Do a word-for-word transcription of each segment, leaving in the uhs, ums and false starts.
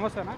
నమస్తేనా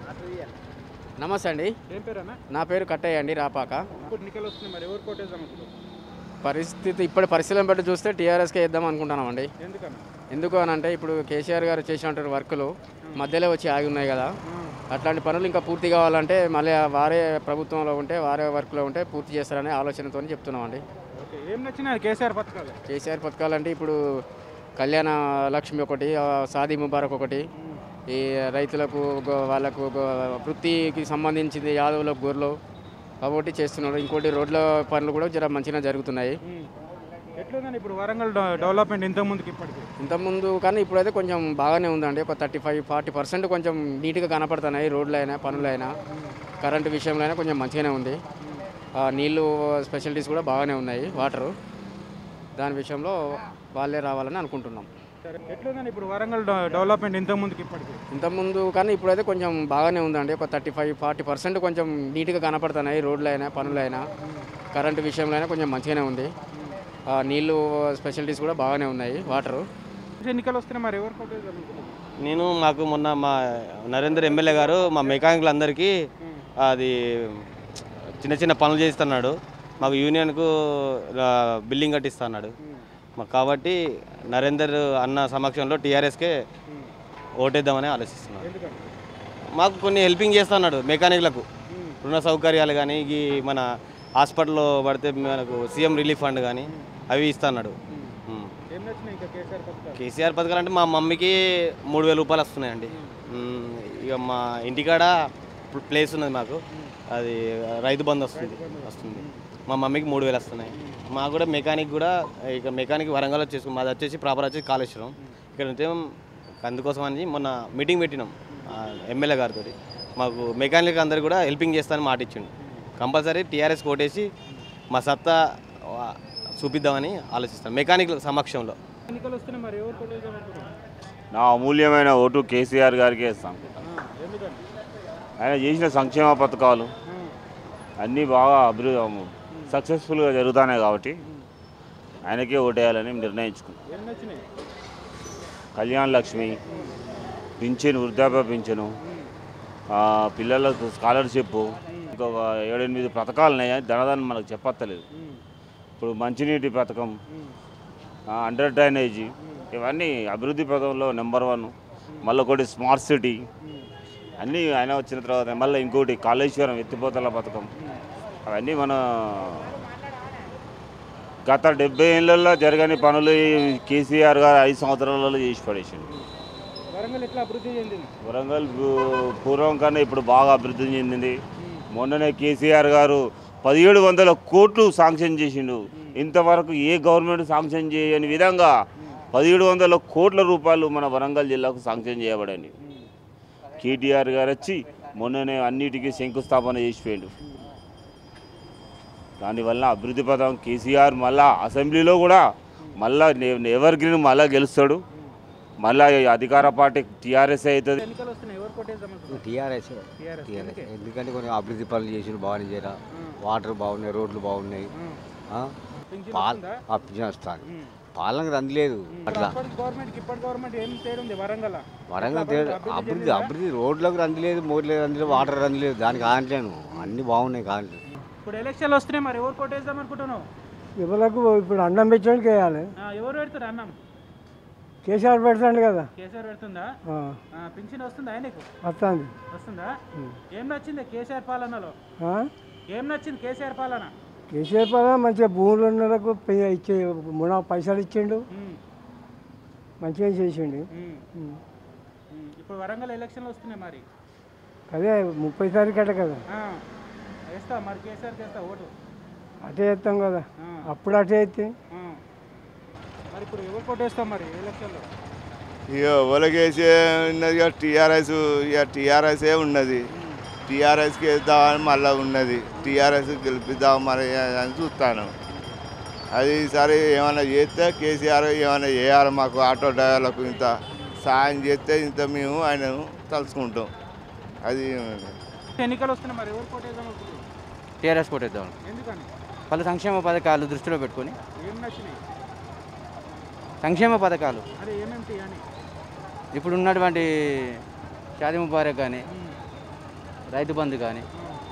నమస్తే అండి. ఏం పేరేనా? నా పేరు కట్టయ్య అండి, రాపాక. ఇప్పుడు ఎన్నికలు వస్తున్నాయి, మరి ఎవరు కోటేద్దాం అనుకుంటున్నారు? పరిస్థితి ఇప్పటి పరిశీలన బట్టి చూస్తే టీఆర్ఎస్కే వేద్దాం అనుకుంటున్నామండి. ఎందుకన్నా? ఎందుకు అని అంటే ఇప్పుడు కేసీఆర్ గారు చేసినటువంటి వర్కులు మధ్యలో వచ్చి ఆగి ఉన్నాయి కదా, అట్లాంటి పనులు ఇంకా పూర్తి కావాలంటే మళ్ళీ వారే ప్రభుత్వంలో ఉంటే వారే వర్క్లో ఉంటే పూర్తి చేస్తారనే ఆలోచనతో చెప్తున్నామండి. ఓకే, ఏం నచ్చినాయి కేసీఆర్ పథకాలు? కేసీఆర్ పథకాలంటే ఇప్పుడు కళ్యాణ లక్ష్మి ఒకటి, ఆ, సాదీ ముబారక్ ఒకటి, ఈ రైతులకు గో- వాళ్ళకు గో- వృత్తికి సంబంధించింది యాదవులకు గొర్రెలు కాబట్టి చేస్తున్నారు. ఇంకోటి రోడ్ల పనులు కూడా జర మంచిగా జరుగుతున్నాయి. ఎట్లుందని ఇప్పుడు వరంగల్ డెవ- డెవలప్మెంట్ ఇంతకు ముందుకి ఇప్పటికి? ఇంతకుముందు కానీ ఇప్పుడైతే కొంచెం బాగానే ఉందండి. ఒక థర్టీ ఫైవ్ ఫార్టీ పర్సెంట్ కొంచెం నీట్గా కనపడుతున్నాయి. రోడ్లు అయినా పనులైనా కరెంటు విషయంలో అయినా కొంచెం మంచిగానే ఉంది. ఆ, నీళ్ళు స్పెషాలిటీస్ కూడా బాగానే ఉన్నాయి. వాటరు దాని విషయంలో వాళ్ళే రావాలని అనుకుంటున్నాం. సరే, ఎట్లుందని ఇప్పుడు వరంగల్ డెవ- డెవలప్మెంట్ ఇంతకు ముందుకి ఇప్పటికి? ఇంతకుముందు కానీ ఇప్పుడైతే కొంచెం బాగానే ఉందండి. ఒక థర్టీ ఫైవ్ ఫార్టీ పర్సెంట్ కొంచెం నీట్గా కనపడుతున్నాయి. రోడ్లు అయినా పనులైనా కరెంటు విషయంలో అయినా కొంచెం మంచిగానే ఉంది. ఆ, నీళ్ళు స్పెషాలిటీస్ కూడా బాగానే ఉన్నాయి. వాటరు ఎన్నికలు వస్తున్నాయి, మరి ఎవరు కోటేద్దాం అనుకుంటున్నారు? నేను మాకు మొన్న మా నరేందర్ ఎమ్మెల్యే గారు మా మెకానికులందరికీ అది చిన్న చిన్న పనులు చేస్తున్నాడు. మాకు యూనియన్కు ఆ, బిల్డింగ్ కట్టిస్తున్నాడు. మాకు కాబట్టి నరేందర్ అన్న సమక్షంలో టీఆర్ఎస్కే ఓటేద్దామని ఆలోచిస్తున్నాడు. ఎందుకని? మాకు కొన్ని హెల్పింగ్ చేస్తున్నాడు మెకానిక్లకు, రుణ సౌకర్యాలు కానీ, ఈ మన హాస్పిటల్లో పడితే మనకు సీఎం రిలీఫ్ ఫండ్ కానీ అవి ఇస్తున్నాడు. ఏం నచ్చినాయి ఇంకా కేసీఆర్ పథకాలు? కేసీఆర్ పథకాలు అంటే మా మమ్మీకి మూడు వేల రూపాయలు వస్తున్నాయండి. మ్మ్. ఇక మా ఇంటికాడ ప్లేస్ ఉన్నది మాకు, అది రైతు బంధు వస్తుంది వస్తుంది మా మమ్మీకి మూడు వేలు వస్తున్నాయి. మాకు కూడా మెకానిక్ కూడా ఇక మెకానిక్ వరంగల్ వచ్చేసి మాది వచ్చేసి ప్రాపర్ వచ్చేసి కాళేశ్వరం. ఇక్కడ ఉంటే అందుకోసం అని మొన్న మీటింగ్ పెట్టినాం ఎమ్మెల్యే గారితో. మాకు మెకానిక్ అందరు కూడా హెల్పింగ్ చేస్తానని మాట ఇచ్చిండు. కంపల్సరీ టీఆర్ఎస్ కోటేసి మా సత్తా చూపిద్దామని ఆలోచిస్తాను మెకానిక్ సమక్షంలో. ఎన్నికలు వస్తున్నాయి, మరి ఎవరు కోటేద్దాం అనుకుంటున్నారు? నా అమూల్యమైన ఓటు కేసీఆర్ గారికి వేస్తాం. ఎందుకని? ఆయన చేసిన సంక్షేమ పథకాలు అన్నీ బాగా అభివృద్ధి సక్సెస్ఫుల్గా జరుగుతున్నాయి కాబట్టి ఆయనకే ఓటేయాలని నిర్ణయించుకున్నాం. ఏం నచ్చినాయి? కళ్యాణ లక్ష్మి, పింఛను, వృద్ధాప్య పింఛను, పిల్లలకు స్కాలర్షిప్, ఇంకొక ఏడెనిమిది పథకాలు ఉన్నాయి. ధనదాన్ని మనకు చెప్పత్తలేదు. ఇప్పుడు మంచినీటి పథకం, అండర్ డ్రైనేజీ, ఇవన్నీ అభివృద్ధి పథకంలో నెంబర్ వన్. మళ్ళీ ఒకటి స్మార్ట్ సిటీ, అన్నీ ఆయన వచ్చిన తర్వాత మళ్ళీ ఇంకోటి కాళేశ్వరం ఎత్తిపోతల పథకం, అవన్నీ మన గత డెబ్బై ఏళ్ళల్లో జరగని పనులు కేసీఆర్ గారు ఐదు సంవత్సరాలలో చేసి పడేసింది. వరంగల్ ఎట్లా అభివృద్ధి చెందింది? వరంగల్ పూర్వం కన్నా ఇప్పుడు బాగా అభివృద్ధి చెందింది. మొన్ననే కేసీఆర్ గారు పదిహేడు వందల కోట్లు శాంక్షన్ చేసిండు. ఇంతవరకు ఏ గవర్నమెంట్ శాంక్షన్ చేయని విధంగా పదిహేడు వందల కోట్ల రూపాయలు మన వరంగల్ జిల్లాకు శాంక్షన్ చేయబడండి. కేటీఆర్ గారు వచ్చి మొన్ననే అన్నిటికీ శంకుస్థాపన చేసిపోయాడు. దానివల్ల అభివృద్ధి పథకం కేసీఆర్ మళ్ళా అసెంబ్లీలో కూడా మళ్ళా ఎవర్ గ్రీన్ మళ్ళా గెలుస్తాడు. మళ్ళా అధికార పార్టీ టీఆర్ఎస్ అవుతుంది. ఎన్నికలు వస్తున్నాయి, ఎవరు కోటేద్దాం అనుకుంటున్నారు? TRS TRS. టీఆర్ఎస్ ఎందుకే? ఎందుకంటే కొంచెం అభివృద్ధి పనులు చేసిన బాగానే చేయరా, వాటర్ బాగున్నాయి, రోడ్లు బాగున్నాయి, పింఛన్ పాల వస్తుందా? పింఛన్ వస్తాను, పాలనకు అందలేదు. అట్లా అప్పటి గవర్నమెంట్ ఇప్పటి గవర్నమెంట్ ఏం తేడా ఉంది వరంగల్? వరంగల్ తేడా అభివృద్ధి అభివృద్ధి రోడ్లకు రందిలేదు, మోర్లేదు రందిలేదు, వాటర్ రందిలేదు. దానికి కానట్లేను, అన్నీ బాగున్నాయి కానట్లేదు. ఇప్పుడు ఎలక్షన్లు వస్తున్నాయి, మరి ఎవరు కోటేద్దాం అనుకుంటున్నావు? ఎవరికి ఇప్పుడు అన్నం పెట్టడానికి వేయాలి. ఆ, ఎవరు పెడతారు అన్నం? కేసీఆర్ పెడతాడు కదా. కేసీఆర్ పెడుతుందా? ఆ, పింఛన్ వస్తుందా ఆయనకు? వస్తుంది. వస్తుందా? ఏం నచ్చింది కేసీఆర్ పాలనలో? ఏం నచ్చింది కేసీఆర్ పాలన? కేసీఆర్ పైన మంచిగా భూములు ఉన్నలకు ఇచ్చే మునా పైసలు ఇచ్చిండు, ఉమ్, మంచిగా చేసిండు. ఉమ్, ఉమ్. ఇప్పుడు వరంగల్ ఎలక్షన్లు వస్తున్నాయి, మరి అదే ముప్పై తారీఖు అట కదా. ఆ, వేస్తా మరి కేసీఆర్కి వేస్తా ఓటు? అటే వేస్తాం కదా, ఆ, అప్పుడు అటే వేస్తే. ఆ. మరి ఇప్పుడు ఎవరు కోటేస్తాం మరి ఎలక్షన్లో? ఇక ఒలగేసే ఉన్నది ఇక టీఆర్ఎస్, ఇక టీఆర్ఎస్ఏ ఉన్నది. టీఆర్ఎస్కి వేద్దామని మళ్ళీ ఉన్నది. టీఆర్ఎస్ గెలిపిద్దాం మరి అని చూస్తాను. అది ఈసారి ఏమైనా చేస్తే కేసీఆర్ ఏమైనా చేయాలి, మాకు ఆటో డ్రైవర్లకు ఇంత సాయం చేస్తే ఇంత మేము ఆయన తలుచుకుంటాం. అది ఎన్నికలు వస్తున్నాయి, మరి ఎవరు కోటేద్దాం అనుకుంటున్నారు? టీఆర్ఎస్ కోటేద్దాం. ఎందుకని? పలు సంక్షేమ పథకాలు దృష్టిలో పెట్టుకొని. ఏం నచ్చినాయి? సంక్షేమ పథకాలు అదే ఏమేమిటి అని? ఇప్పుడు ఉన్నటువంటి షాదీ ముబారక్ కానీ, రైతు బంధు కానీ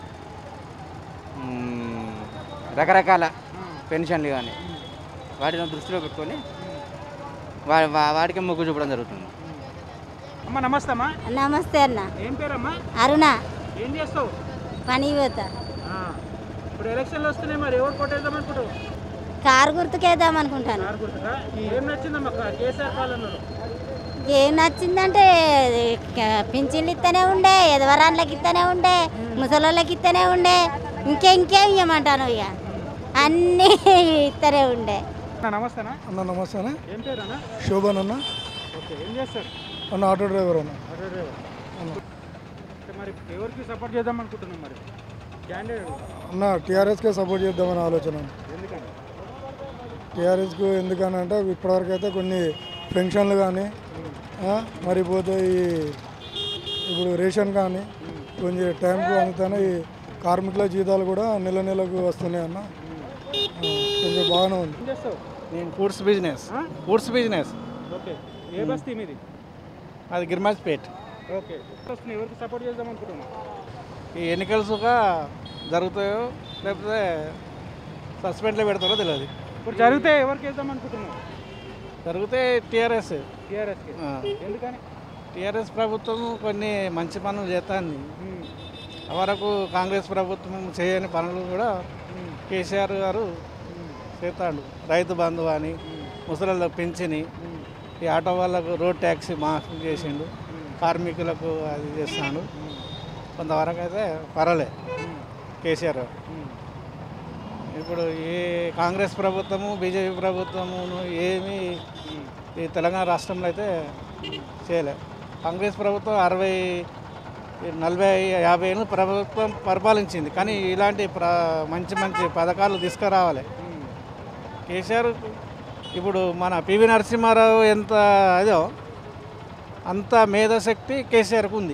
రకరకాల పెన్షన్లు కానీ వాటిని దృష్టిలో పెట్టుకొని వా వాటికి మొగ్గు చూపడం జరుగుతుంది. అమ్మ నమస్తే అమ్మా. నమస్తే అన్న. ఏం పేరమ్మా? అరుణ. ఏం చేస్తావు? పని పోతా. ఇప్పుడు ఎలక్షన్లు వస్తున్నాయి, మరి ఎవరు కొట్టేద్దాం అనుకుంటావు? కారు గుర్తుకేద్దాం అనుకుంటాను. కారు గుర్తుగా? ఏం నచ్చిందమ్మా కేసీఆర్ పాలనలో? ఏం నచ్చిందంటే పింఛన్లు ఇస్తూనే ఉండే, ఎదవరాన్లకి ఇస్తూనే ఉండే, ముసలోళ్ళకి ఇస్తూనే ఉండే, ఇంకే ఇంకేం ఇవ్వమంటాను ఇక అన్నీ ఇస్తూనే ఉండే. నమస్తేనా అన్న నమస్తేనా. ఏం పేరు అన్న? శోభన్ అన్న. ఓకే, ఏం చేస్తారు అన్న? ఆటో డ్రైవర్ అన్న. Auto driver. మరి ఎవరికి సపోర్ట్ చేద్దాం అనుకుంటున్నాం మరి క్యాండిడేట్? అన్న టీఆర్ఎస్కే సపోర్ట్ చేద్దామని ఆలోచన. ఎందుకని టీఆర్ఎస్కు ఎందుకని అంటే ఇప్పటివరకు అయితే కొన్ని పెన్షన్లు కానీ మరి పోతే ఈ ఇప్పుడు రేషన్ కానీ కొంచెం టైంకు అందుతానే ఈ కార్మికుల జీతాలు కూడా నెల నెలకు వస్తున్నాయి అన్న. కొంచెం బాగానే ఉంది. ఏం చేస్తావు? నేను foods business. Foods business. Okay, ఏ బస్తీ మీది? అది గిర్మాజ్పేట్. ఓకే, వస్తున్నాయి, ఎవరికి సపోర్ట్ చేద్దాం అనుకుంటున్నాం? ఈ ఎన్నికలు సుగా జరుగుతాయో లేకపోతే సస్పెండ్లో పెడతారో తెలియదు. ఇప్పుడు జరిగితే ఎవరికి వేద్దాం అనుకుంటున్నాం? జరిగితే టీఆర్ఎస్. టీఆర్ఎస్కి. ఎందుకని? టీఆర్ఎస్ ప్రభుత్వం కొన్ని మంచి పనులు చేస్తుంది. వరకు కాంగ్రెస్ ప్రభుత్వం చేయని పనులు కూడా కేసీఆర్ గారు చేస్తాడు. రైతు బంధు అని, ముసలిళ్ళకు పింఛని, ఈ ఆటో వాళ్ళకు రోడ్ ట్యాక్సీ మాఫ్ చేసిండు, కార్మికులకు అది చేస్తాడు. కొంతవరకు అయితే పర్వాలే కేసీఆర్. ఇప్పుడు ఏ కాంగ్రెస్ ప్రభుత్వము బీజేపీ ప్రభుత్వము ఏమీ ఈ తెలంగాణ రాష్ట్రంలో అయితే చేయలే. కాంగ్రెస్ ప్రభుత్వం అరవై నలభై యాభై ఏళ్ళు ప్రభుత్వం పరిపాలించింది, కానీ ఇలాంటి ప్ర మంచి మంచి పథకాలు తీసుకురావాలి. కేసీఆర్ ఇప్పుడు మన పివి నరసింహారావు ఎంత అదో అంత మేధాశక్తి కేసీఆర్కు ఉంది,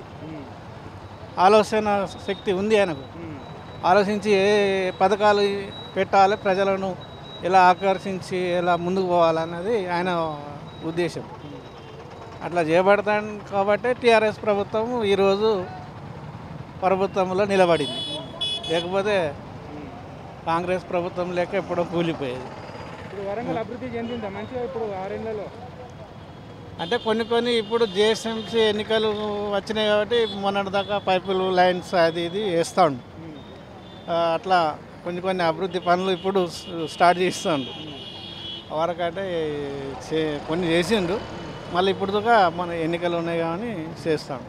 ఆలోచన శక్తి ఉంది ఆయనకు. ఆలోచించి ఏ పథకాలు పెట్టాలి, ప్రజలను ఎలా ఆకర్షించి ఎలా ముందుకు పోవాలన్నది ఆయన ఉద్దేశం. అట్లా చేయబడతాను కాబట్టి టీఆర్ఎస్ ప్రభుత్వం ఈరోజు ప్రభుత్వంలో నిలబడింది. లేకపోతే కాంగ్రెస్ ప్రభుత్వం లేక ఎప్పుడో కూలిపోయేది. ఇప్పుడు వరంగల్ అభివృద్ధి చెందిందా మంచిగా ఇప్పుడు ఆరేళ్లలో? అంటే కొన్ని కొన్ని ఇప్పుడు జిహెచ్ఎంసీ ఎన్నికలు వచ్చినాయి కాబట్టి మొన్నటి దాకా పైపులు లైన్స్ అది ఇది వేస్తాడు. అట్లా కొన్ని కొన్ని అభివృద్ధి పనులు ఇప్పుడు స్టార్ట్ చేస్తాడు. వరకంటే కొన్ని చేసిండు, మళ్ళీ ఇప్పుడు దాకా మన ఎన్నికలు ఉన్నాయి కానీ చేస్తాడు.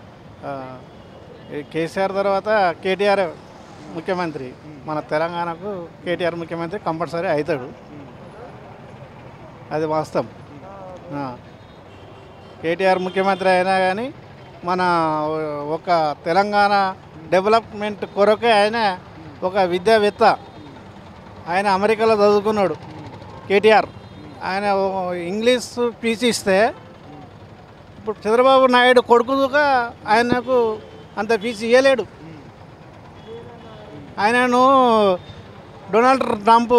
కేసీఆర్ తర్వాత కేటీఆర్ ముఖ్యమంత్రి, మన తెలంగాణకు కేటీఆర్ ముఖ్యమంత్రి కంపల్సరీ అవుతాడు, అది వాస్తవం. కేటీఆర్ ముఖ్యమంత్రి అయినా కానీ మన ఒక తెలంగాణ డెవలప్మెంట్ కొరకే ఆయన ఒక విద్యావేత్త. ఆయన అమెరికాలో చదువుకున్నాడు కేటీఆర్. ఆయన ఇంగ్లీష్ పీచ్ ఇస్తే ఇప్పుడు చంద్రబాబు నాయుడు కొడుకుగా ఆయనకు అంత పీచ్ ఇవ్వలేడు. ఆయనను డొనాల్డ్ ట్రంప్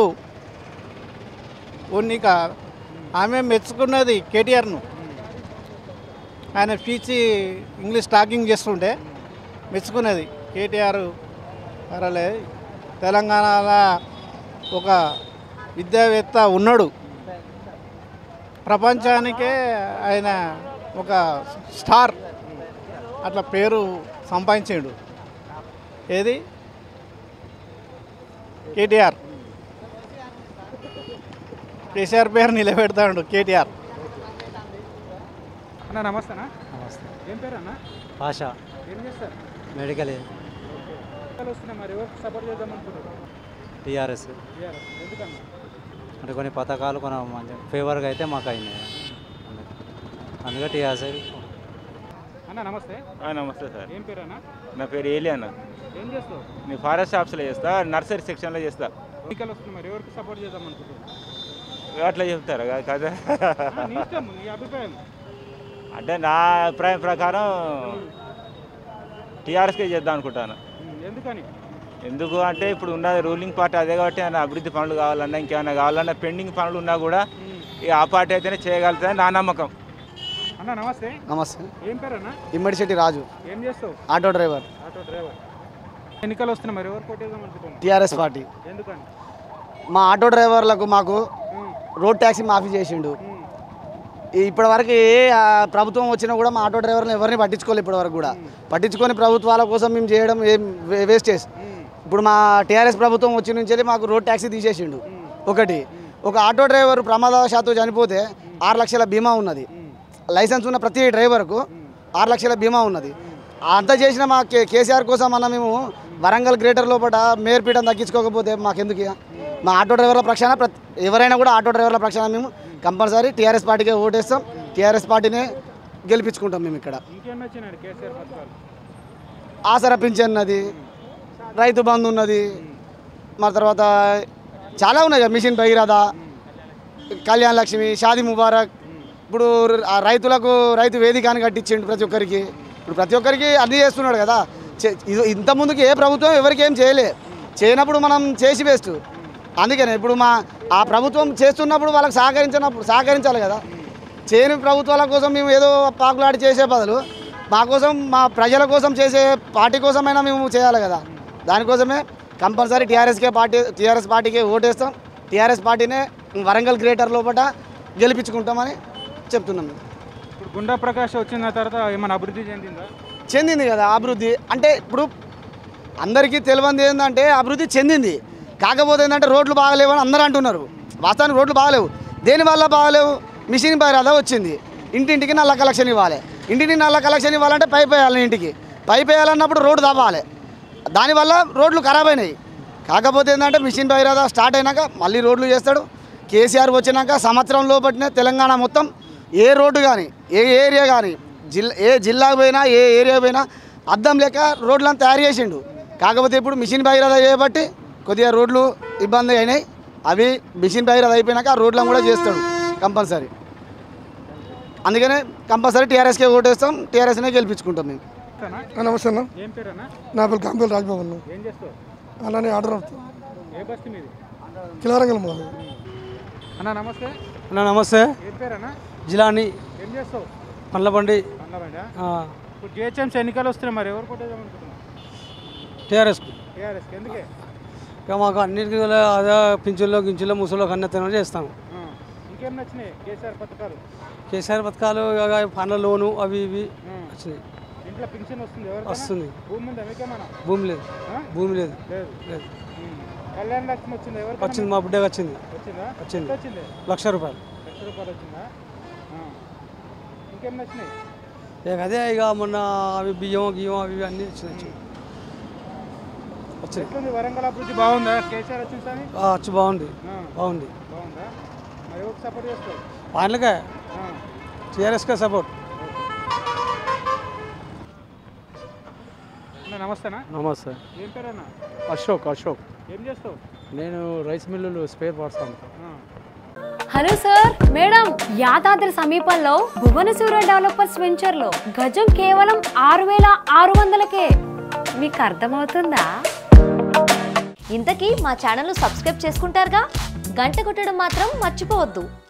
ఉన్నిక ఆమె మెచ్చుకున్నది కేటీఆర్ను. ఆయన పీచి ఇంగ్లీష్ టాకింగ్ చేస్తుంటే మెచ్చుకున్నది కేటీఆర్. పర్వాలే, తెలంగాణలో ఒక విద్యావేత్త ఉన్నాడు, ప్రపంచానికే ఆయన ఒక స్టార్, అట్లా పేరు సంపాదించాడు. ఏది కేటీఆర్. కేసీఆర్ పేరు నిలబెడతాడు కేటీఆర్. అన్న నమస్తేనా. నమస్తే. ఏం పేరు అన్న? భాష. ఏం చేస్తారు? మెడికల్. వస్తున్నాయి, మరి ఎవరికి సపోర్ట్ చేద్దాం అనుకుంటున్నారు? టీఆర్ఎస్. టీఆర్ఎస్. ఎందుకన్నా? అంటే కొన్ని పథకాలు కొన్ని మంచి ఫేవర్గా అయితే మాకు అయినాయి, అందుకే టీఆర్ఎస్. అన్న నమస్తే. నమస్తే సార్. ఏం పేరు అన్న? నా పేరు ఏలి అన్న. ఏం చేస్తావు? నేను ఫారెస్ట్ ఆఫీస్లో చేస్తా, నర్సరీ సెక్షన్లో చేస్తా. ఎన్నికలు వస్తున్నాయి, మరి ఎవరికి సపోర్ట్ చేద్దాం అనుకుంటున్నారు? అట్లా చెప్తారు కదా. నీ ఇష్టం, నీ అభిప్రాయం. అంటే నా అభిప్రాయం ప్రకారం టీఆర్ఎస్కే చేద్దాం అనుకుంటాను. ఎందుకని? ఎందుకు అంటే ఇప్పుడు ఉన్న రూలింగ్ పార్టీ అదే కాబట్టి ఆయన అభివృద్ధి పనులు కావాలన్నా ఇంకేమైనా కావాలన్నా పెండింగ్ పనులు ఉన్నా కూడా ఇక ఆ పార్టీ అయితేనే చేయగలుగుతుందని నా నమ్మకం. అన్న నమస్తే. నమస్తే. ఏం పేరు అన్న? ఇమ్మడిశెట్టి రాజు. ఏం చేస్తావు? Auto driver. Auto driver. ఎన్నికలు వస్తున్నాయి మరి ఎవరు కొట్టేద్దాం అనుకుంటున్నావు? TRS party. ఎందుకని? మా ఆటో డ్రైవర్లకు మాకు రోడ్ ట్యాక్సీ మాఫీ చేసిండు. ఇప్పటి వరకు ఏ ప్రభుత్వం వచ్చినా కూడా మా ఆటో డ్రైవర్లను ఎవరిని పట్టించుకోలేదు. ఇప్పటి వరకు కూడా పట్టించుకొని ప్రభుత్వాల కోసం మేము చేయడం ఏం వేస్ట్ చేసి ఇప్పుడు మా టీఆర్ఎస్ ప్రభుత్వం వచ్చి నుంచి మాకు రోడ్ ట్యాక్సీ తీసేసిండు. ఒకటి ఒక ఆటో డ్రైవర్ ప్రమాదవశాత్తు చనిపోతే ఆరు లక్షల బీమా ఉన్నది. లైసెన్స్ ఉన్న ప్రతి డ్రైవర్కు ఆరు లక్షల బీమా ఉన్నది. అంతా చేసిన మా కే కేసీఆర్ కోసం అన్న మేము వరంగల్ గ్రేటర్ లోపల మేర్పీఠం తగ్గించుకోకపోతే మాకెందుకు? మా ఆటో డ్రైవర్ల పక్షాన ప్రతి ఎవరైనా కూడా ఆటో డ్రైవర్ల పక్షాన మేము కంపల్సరీ టీఆర్ఎస్ పార్టీకే ఓటేస్తాం. టీఆర్ఎస్ పార్టీనే గెలిపించుకుంటాం మేము ఇక్కడ. ఆసరా పింఛన్ ఉన్నది, రైతు బంధు ఉన్నది, మరి తర్వాత చాలా ఉన్నాయి. మిషన్ భగీరథ, కళ్యాణ్ లక్ష్మి, షాదీ ముబారక్. ఇప్పుడు రైతులకు రైతు వేదికని కట్టించిండు ప్రతి ఒక్కరికి. ఇప్పుడు ప్రతి ఒక్కరికి అన్నీ చేస్తున్నాడు కదా. ఇంత ముందుకు ఏ ప్రభుత్వం ఎవరికి ఏం చేయలే. చేయనప్పుడు మనం చేసి వేస్ట్. అందుకనే ఇప్పుడు మా ఆ ప్రభుత్వం చేస్తున్నప్పుడు వాళ్ళకి సహకరించినప్పుడు సహకరించాలి కదా. చేయని ప్రభుత్వాల కోసం మేము ఏదో పాకులాడి చేసే బదులు మా కోసం మా ప్రజల కోసం చేసే పార్టీ కోసమైనా మేము చేయాలి కదా. దానికోసమే కంపల్సరీ టీఆర్ఎస్కే పార్టీ టీఆర్ఎస్ పార్టీకే ఓటేస్తాం. టీఆర్ఎస్ పార్టీనే వరంగల్ గ్రేటర్ లోపల గెలిపించుకుంటామని చెప్తున్నాం. ఇప్పుడు గుండా ప్రకాష్ వచ్చిన తర్వాత ఏమైనా అభివృద్ధి చెందిందా? చెందింది కదా అభివృద్ధి. అంటే ఇప్పుడు అందరికీ తెలియంది ఏంటంటే అభివృద్ధి చెందింది. కాకపోతే ఏంటంటే రోడ్లు బాగలేవు అని అందరూ అంటున్నారు. వాస్తవానికి రోడ్లు బాగలేవు. దేనివల్ల బాగలేవు? మిషన్ భగీరథ వచ్చింది. ఇంటింటికి నల్ల కలెక్షన్ ఇవ్వాలి. ఇంటికి నల్ల కలెక్షన్ ఇవ్వాలంటే పైప్ వేయాలి. ఇంటికి పైప్ వేయాలన్నప్పుడు రోడ్డు తవ్వాలి. దానివల్ల రోడ్లు ఖరాబ్ అయినాయి. కాకపోతే ఏంటంటే మిషన్ భగీరథ స్టార్ట్ అయినాక మళ్ళీ రోడ్లు చేస్తాడు. కేసీఆర్ వచ్చినాక సంవత్సరం లోపట్నే తెలంగాణ మొత్తం ఏ రోడ్డు కానీ ఏ ఏరియా కానీ జిల్లా ఏ జిల్లాకు పోయినా ఏ ఏరియా పోయినా అద్దం లేక రోడ్లను తయారు చేసిండు. కాకపోతే ఇప్పుడు మిషన్ భగీరథ చేయబట్టి కొద్దిగా రోడ్లు ఇబ్బంది అయినాయి. అవి మిషన్ భగీరథ అయిపోయినాక ఆ రోడ్లను కూడా చేస్తాడు కంపల్సరీ. అందుకనే కంపల్సరీ టీఆర్ఎస్కే ఓటేస్తాం. టీఆర్ఎస్నే గెలిపించుకుంటాం మేము. నమస్తే అన్న. ఏం పేరు అన్న? నా పేరు కాంపేల్ రాజ్బాబు. ఏం చేస్తావు అన్న? నేను ఆర్డర్ అవుతాను. ఏ బస్తీ మీది? కిలారంగల్ మాది. అన్న నమస్తే. అన్న నమస్తే. ఏం పేరు అన్న? జిలాని. ఏం చేస్తావు? పండ్ల బండి. పండ్ల బండా? ఇప్పుడు జిహెచ్ఎంసీ ఎన్నికలు వస్తున్నాయి మరి ఎవరు కొట్టేద్దాం అనుకుంటున్నావు? టీఆర్ఎస్కు. టీఆర్ఎస్కి ఎందుకే? ఇక మాకు అన్నిటికీ అదే పింఛన్లో గించుల్లో ముసలో కన్నెత్తనం చేస్తాము. ఇంకేం నచ్చినాయి కేసీఆర్ పథకాలు? కేసీఆర్ పథకాలు ఇక పండ్ల లోను అవి ఇవి వచ్చినాయి. ఇంట్లో పింఛన్ వస్తుంది? ఎవరు వస్తుంది. భూమి ఉందా మీకేమన్నా? భూమి లేదు. భూమి లేదు. లేదు. కళ్యాణ్ లక్ష్మి వచ్చింది? ఎవరు వచ్చింది? మా బిడ్డకి వచ్చింది. వచ్చిందా? వచ్చింది. వచ్చింది లక్ష రూపాయలు. లక్ష రూపాయలు వచ్చిందా? ఇంకేం నచ్చినాయి? ఇక అదే ఇక మొన్న అవి బియ్యం గియ్యం అవి ఇవి అన్నీ వచ్చినాయి. వచ్చింది. వరంగల్ అభివృద్ధి బాగుందా కేసీఆర్ వచ్చిందని? వచ్చి బాగుంది. బాగుంది. బాగుందా? మరి ఎవరికి సపోర్ట్ చేస్తావు? వాళ్ళకే టీఆర్ఎస్కే సపోర్ట్. నమస్తేనా? నమస్తే. ఏం పేరన్నా? అశోక్. అశోక్. ఏం చేస్తావు? నేను రైస్ మిల్లులు స్పేర్ పార్ట్స్ అమ్ముతాను. Hello sir. మేడం, యాదాద్రి సమీపంలో భువనసూర డెవలపర్స్ వెంచర్ లో గజం కేవలం ఆరు వేల ఆరు వందలకే. మీకు అర్థమవుతుందా? ఇంతకీ మా ఛానల్ సబ్స్క్రైబ్ చేసుకుంటారుగా, గంట కొట్టడం మాత్రం మర్చిపోవద్దు.